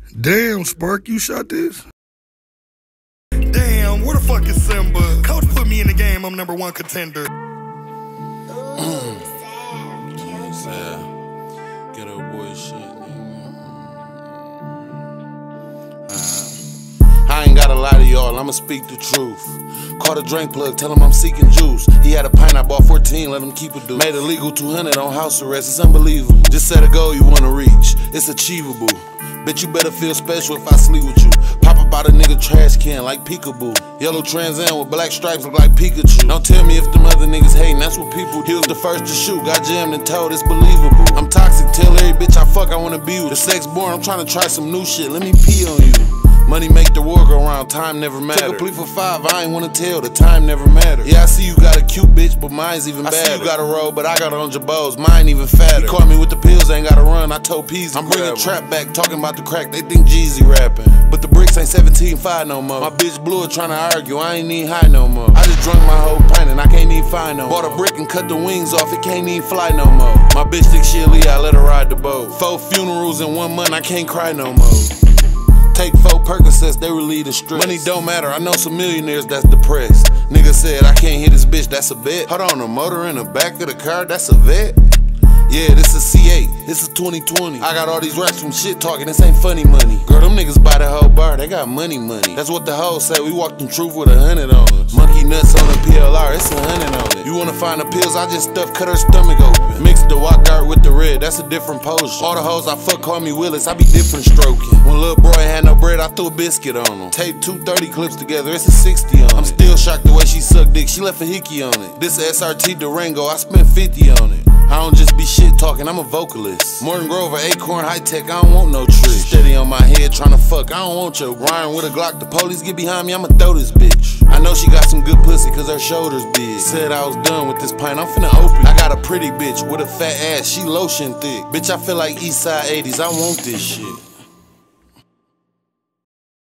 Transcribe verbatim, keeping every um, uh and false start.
Damn, Spark, you shot this? Damn, where the fuck is Simba? Coach put me in the game, I'm number one contender. Sad. Get up, boy, shit. I ain't gotta lie to y'all, I'ma speak the truth. Caught a drink plug, tell him I'm seeking juice. He had a pint, I bought fourteen, let him keep it due. Made a legal two hundred on house arrest, it's unbelievable. Just set a goal you wanna reach, it's achievable. Bet you better feel special if I sleep with you. Pop about a nigga trash can like peekaboo. Yellow Trans Am with black stripes look like Pikachu. Don't tell me if them other niggas hating, that's what people do. He was the first to shoot, got jammed and told it's believable. I'm toxic, tell every bitch I fuck I wanna be with. The sex born, I'm trying to try some new shit, let me pee on you. Money make the war go round, time never matter. Took a plea for five, I ain't wanna tell, the time never matter. Yeah, I see you got a cute bitch, but mine's even better. I see you got a roll, but I got on Jabos, mine even fatter. He caught me with the pills, ain't gotta run, I told Peasy. I'm bringing trap back, talking about the crack, they think Jeezy rapping. But the bricks ain't seventeen five no more. My bitch blew it trying to argue, I ain't even high no more. I just drunk my whole pint and I can't even find no more. Bought a brick and cut the wings off, it can't even fly no more. My bitch think she a Lee, I let her ride the boat. Four funerals in one month, I can't cry no more. Take four Percocets, they relieve the stress. Money don't matter, I know some millionaires that's depressed. Nigga said I can't hit this bitch, that's a bet. Hold on, a motor in the back of the car, that's a vet. Yeah, this is C eight, this is twenty twenty. I got all these racks from shit talking, this ain't funny money. Girl, them niggas buy the whole bar, they got money money. That's what the hoes say, we walked in truth with a hundred on us. Monkey nuts on the P L R, it's a hundred on it. You wanna find the pills, I just stuff, cut her stomach open. Mix the walk out with the red, that's a different potion. All the hoes I fuck call me Willis, I be different stroking. When little bro had no bread, I threw a biscuit on him. Tape two thirty clips together, it's a sixty on it. I'm still shocked the way she sucked dick, she left a hickey on it. This S R T Durango, I spent fifty on it. I don't just be shit talking, I'm a vocalist. Morton Grove or Acorn High Tech, I don't want no tricks. Steady on my head tryna fuck, I don't want your grind with a Glock. The police get behind me, I'ma throw this bitch. I know she got some good pussy cause her shoulders big. Said I was done with this pint, I'm finna open. I got a pretty bitch with a fat ass, she lotion thick. Bitch, I feel like Eastside eighties, I want this shit.